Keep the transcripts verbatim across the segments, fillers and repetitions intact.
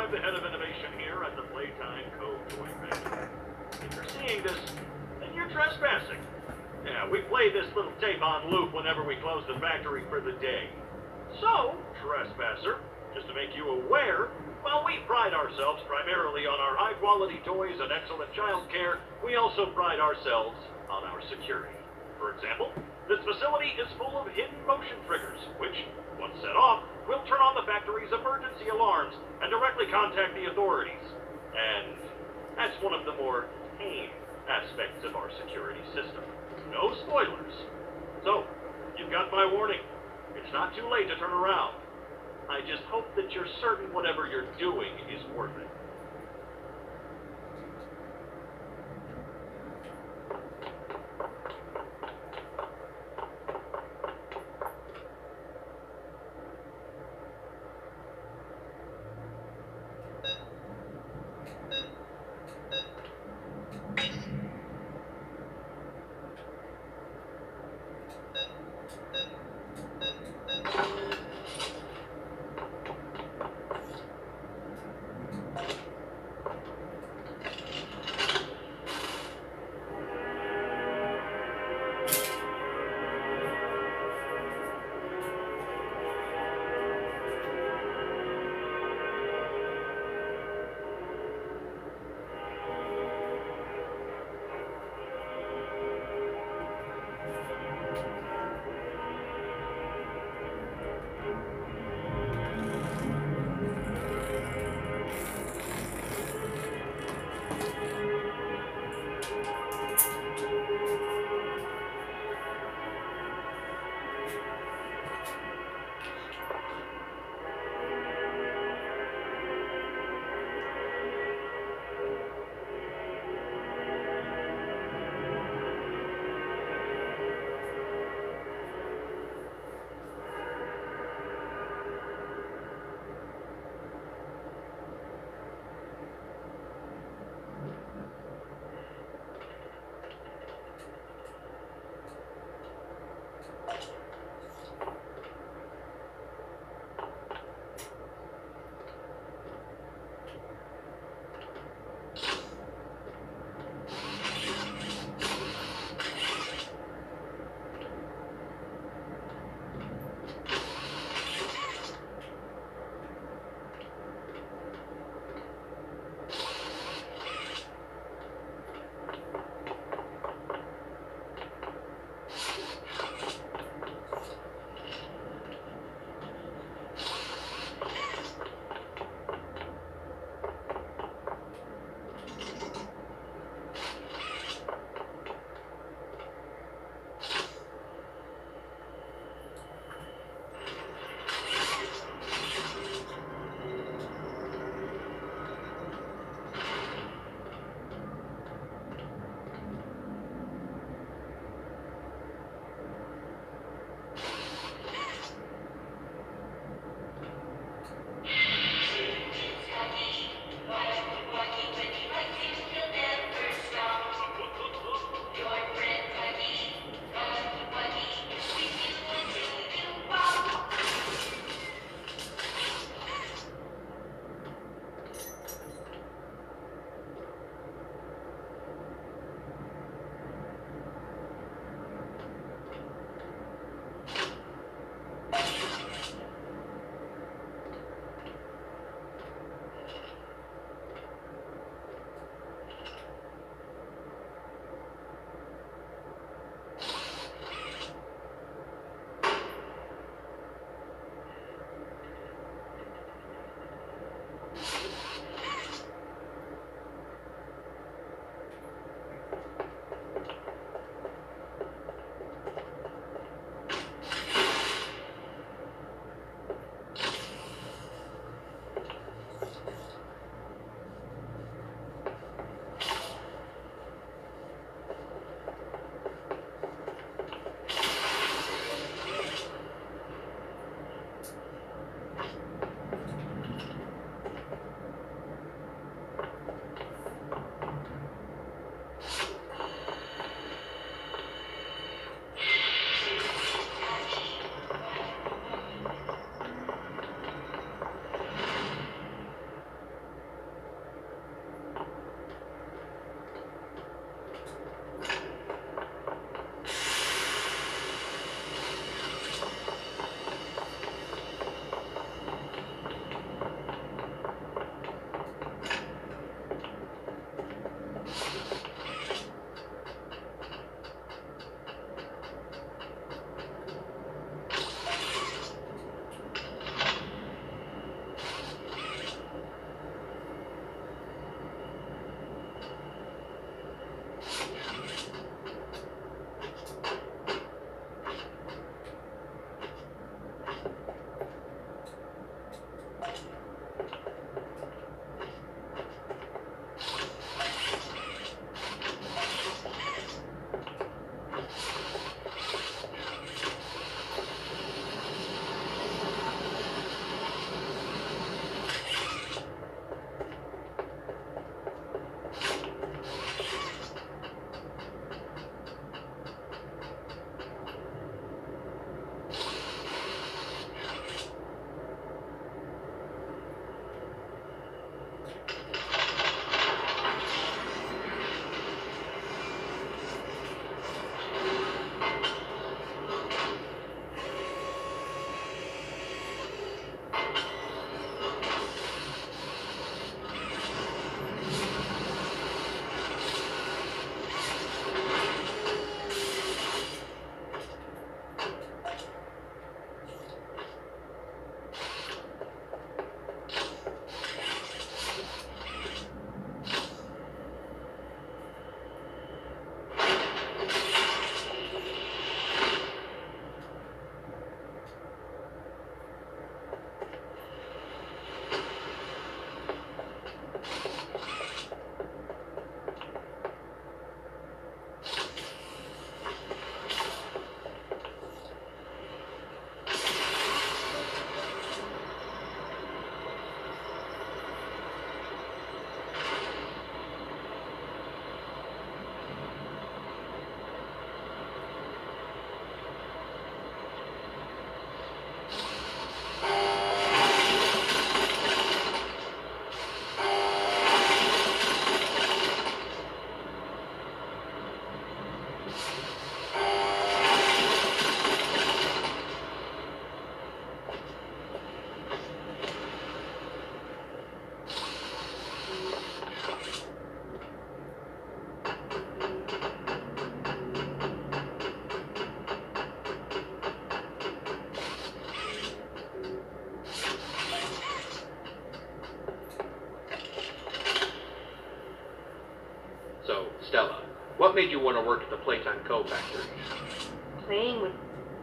I'm the head of innovation here at the Playtime Co-Joint Venture. If you're seeing this, then you're trespassing. Yeah, we play this little tape on loop whenever we close the factory for the day. So, trespasser, just to make you aware, while we pride ourselves primarily on our high-quality toys and excellent child care, we also pride ourselves on our security. For example, this facility is full of hidden motion triggers, which, once set off, will turn on the factory's emergency alarms and directly contact the authorities. And that's one of the more tame aspects of our security system. No spoilers. So, you've got my warning. It's not too late to turn around. I just hope that you're certain whatever you're doing is worth it. What made you want to work at the Playtime Code factory? Playing with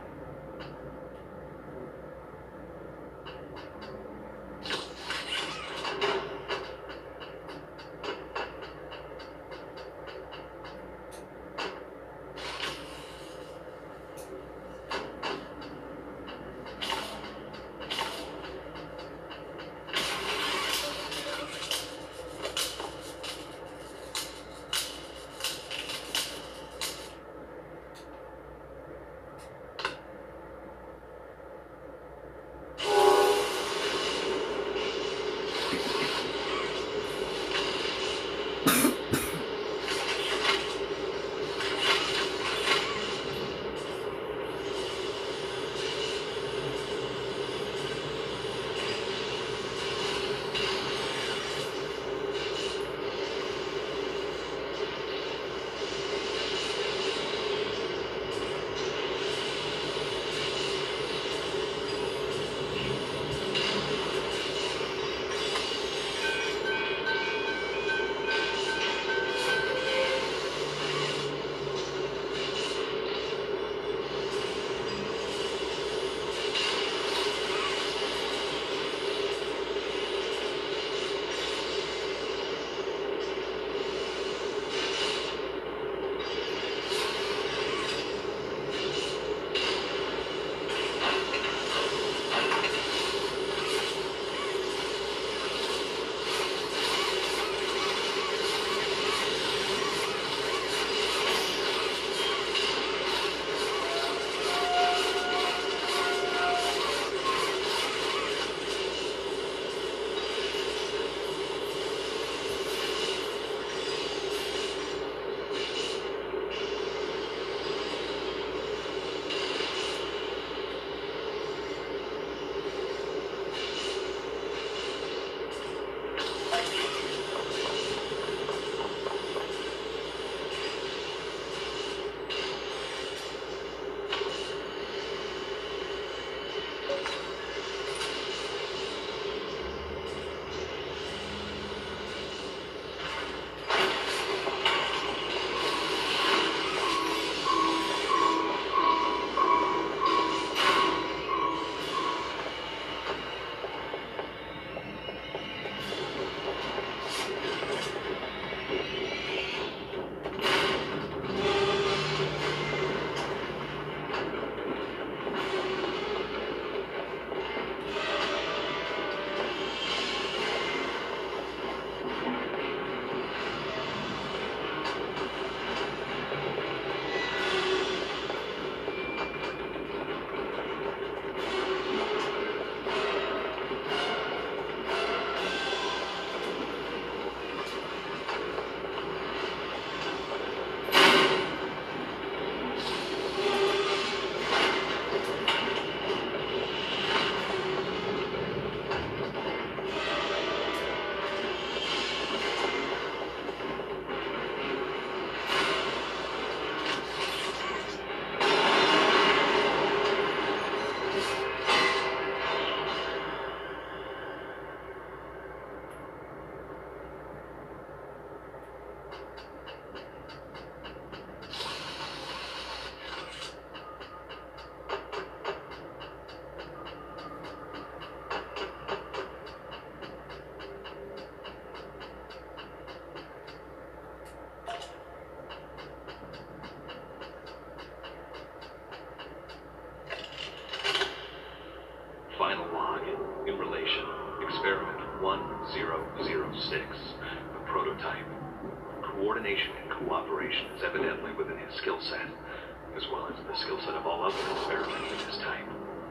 Final log in relation. Experiment one zero zero six. The prototype. Coordination and cooperation is evidently within his skill set, as well as the skill set of all other experiments of his type.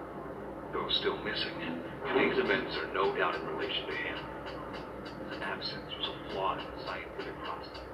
Though still missing, today's events are no doubt in relation to him. His absence was a flaw in the scientific process.